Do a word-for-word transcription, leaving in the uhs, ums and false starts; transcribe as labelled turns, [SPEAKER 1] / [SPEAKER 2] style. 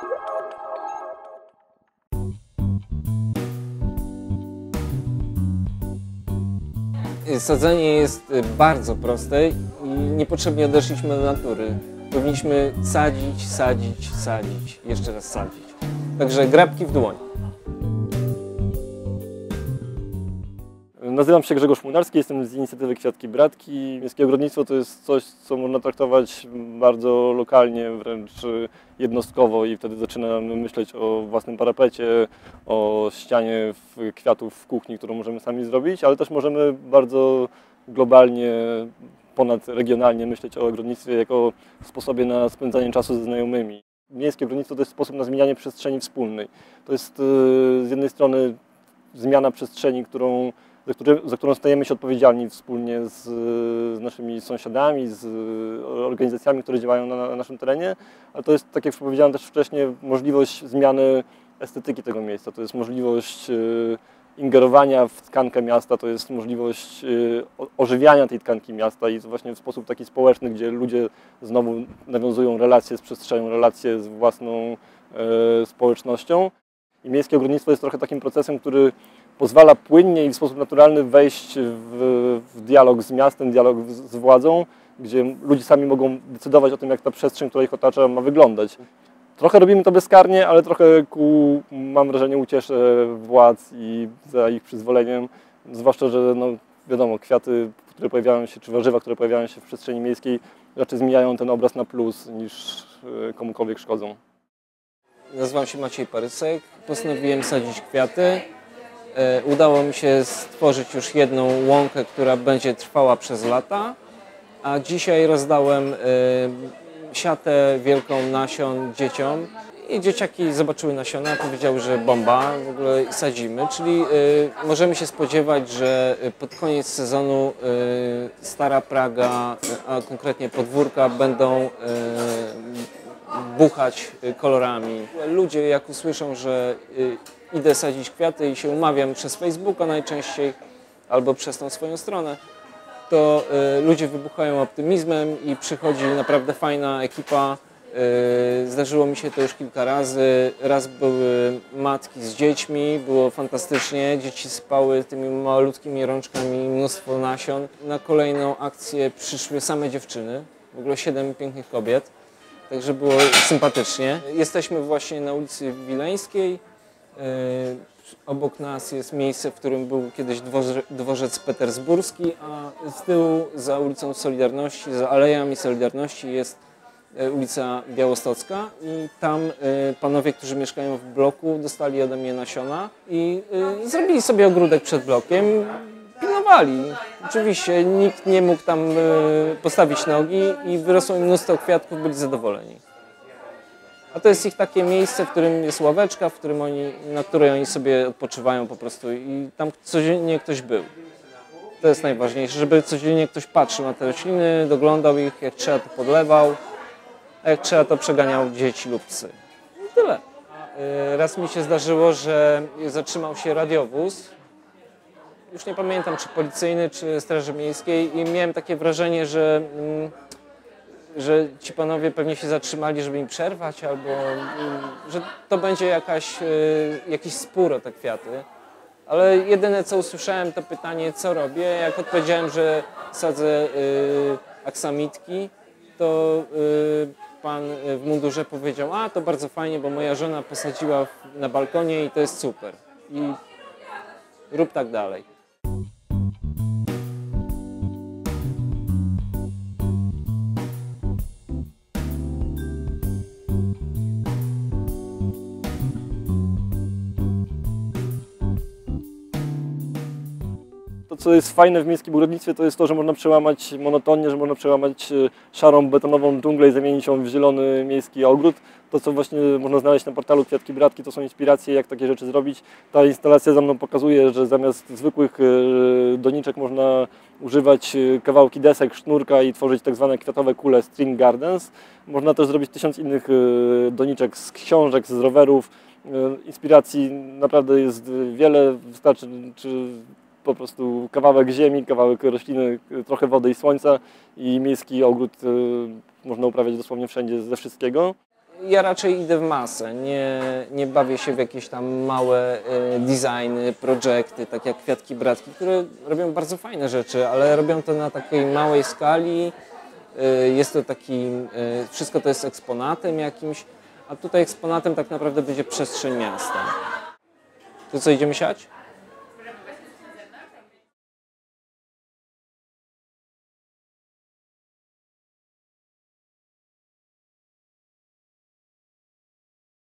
[SPEAKER 1] Sadzenie jest bardzo proste i niepotrzebnie odeszliśmy do natury. Powinniśmy sadzić, sadzić, sadzić, jeszcze raz sadzić. Także grabki w dłoń.
[SPEAKER 2] Nazywam się Grzegorz Młynarski, jestem z inicjatywy Kwiatki Bratki. Miejskie ogrodnictwo to jest coś, co można traktować bardzo lokalnie, wręcz jednostkowo i wtedy zaczynamy myśleć o własnym parapecie, o ścianie kwiatów w kuchni, którą możemy sami zrobić, ale też możemy bardzo globalnie, ponadregionalnie myśleć o ogrodnictwie jako sposobie na spędzanie czasu ze znajomymi. Miejskie ogrodnictwo to jest sposób na zmienianie przestrzeni wspólnej. To jest z jednej strony zmiana przestrzeni, którą Za, który, za którą stajemy się odpowiedzialni wspólnie z, z naszymi sąsiadami, z organizacjami, które działają na, na naszym terenie, ale to jest, tak jak powiedziałem też wcześniej, możliwość zmiany estetyki tego miejsca, to jest możliwość y, ingerowania w tkankę miasta, to jest możliwość y, ożywiania tej tkanki miasta i to właśnie w sposób taki społeczny, gdzie ludzie znowu nawiązują relacje z przestrzenią, relacje z własną y, społecznością. I miejskie ogrodnictwo jest trochę takim procesem, który pozwala płynnie i w sposób naturalny wejść w, w dialog z miastem, dialog z, z władzą, gdzie ludzie sami mogą decydować o tym, jak ta przestrzeń, która ich otacza, ma wyglądać. Trochę robimy to bezkarnie, ale trochę ku, mam wrażenie, ucieszę władz i za ich przyzwoleniem, zwłaszcza, że no, wiadomo, kwiaty, które pojawiają się, czy warzywa, które pojawiają się w przestrzeni miejskiej, raczej zmieniają ten obraz na plus, niż komukolwiek szkodzą.
[SPEAKER 1] Nazywam się Maciej Parysek, postanowiłem sadzić kwiaty. Udało mi się stworzyć już jedną łąkę, która będzie trwała przez lata, a dzisiaj rozdałem siatę wielką nasion dzieciom i dzieciaki zobaczyły nasiona, powiedziały, że bomba, w ogóle sadzimy, czyli możemy się spodziewać, że pod koniec sezonu Stara Praga, a konkretnie podwórka będą buchać kolorami. Ludzie jak usłyszą, że idę sadzić kwiaty i się umawiam przez Facebooka najczęściej albo przez tą swoją stronę, to y, ludzie wybuchają optymizmem i przychodzi naprawdę fajna ekipa. Y, zdarzyło mi się to już kilka razy. Raz były matki z dziećmi, było fantastycznie. Dzieci spały tymi malutkimi rączkami mnóstwo nasion. Na kolejną akcję przyszły same dziewczyny, w ogóle siedem pięknych kobiet, także było sympatycznie. Jesteśmy właśnie na ulicy Wileńskiej. Obok nas jest miejsce, w którym był kiedyś dworzec petersburski, a z tyłu za ulicą Solidarności, za Alejami Solidarności jest ulica Białostocka i tam panowie, którzy mieszkają w bloku, dostali ode mnie nasiona i zrobili sobie ogródek przed blokiem, pilnowali. Oczywiście nikt nie mógł tam postawić nogi i wyrosło im mnóstwo kwiatków, byli zadowoleni. A to jest ich takie miejsce, w którym jest ławeczka, w którym oni, na której oni sobie odpoczywają po prostu i tam codziennie ktoś był. To jest najważniejsze, żeby codziennie ktoś patrzył na te rośliny, doglądał ich, jak trzeba to podlewał, a jak trzeba to przeganiał dzieci lub psy. I tyle. Raz mi się zdarzyło, że zatrzymał się radiowóz, już nie pamiętam czy policyjny, czy Straży Miejskiej i miałem takie wrażenie, że że ci panowie pewnie się zatrzymali, żeby im przerwać, albo że to będzie jakaś, jakiś spór o te kwiaty. Ale jedyne co usłyszałem to pytanie, co robię. Jak odpowiedziałem, że sadzę aksamitki, to pan w mundurze powiedział, a to bardzo fajnie, bo moja żona posadziła na balkonie i to jest super. I rób tak dalej.
[SPEAKER 2] To, co jest fajne w miejskim ogrodnictwie, to jest to, że można przełamać monotonię, że można przełamać szarą, betonową dżunglę i zamienić ją w zielony miejski ogród. To, co właśnie można znaleźć na portalu Kwiatki Bratki, to są inspiracje, jak takie rzeczy zrobić. Ta instalacja za mną pokazuje, że zamiast zwykłych doniczek można używać kawałki desek, sznurka i tworzyć tak zwane kwiatowe kule string gardens. Można też zrobić tysiąc innych doniczek z książek, z rowerów. Inspiracji naprawdę jest wiele, wystarczy czy po prostu kawałek ziemi, kawałek rośliny, trochę wody i słońca i miejski ogród można uprawiać dosłownie wszędzie, ze wszystkiego.
[SPEAKER 1] Ja raczej idę w masę, nie, nie bawię się w jakieś tam małe y, designy, projekty, tak jak Kwiatki Bratki, które robią bardzo fajne rzeczy, ale robią to na takiej małej skali. Y, jest to taki, y, wszystko to jest eksponatem jakimś, a tutaj eksponatem tak naprawdę będzie przestrzeń miasta. To co, idziemy siać?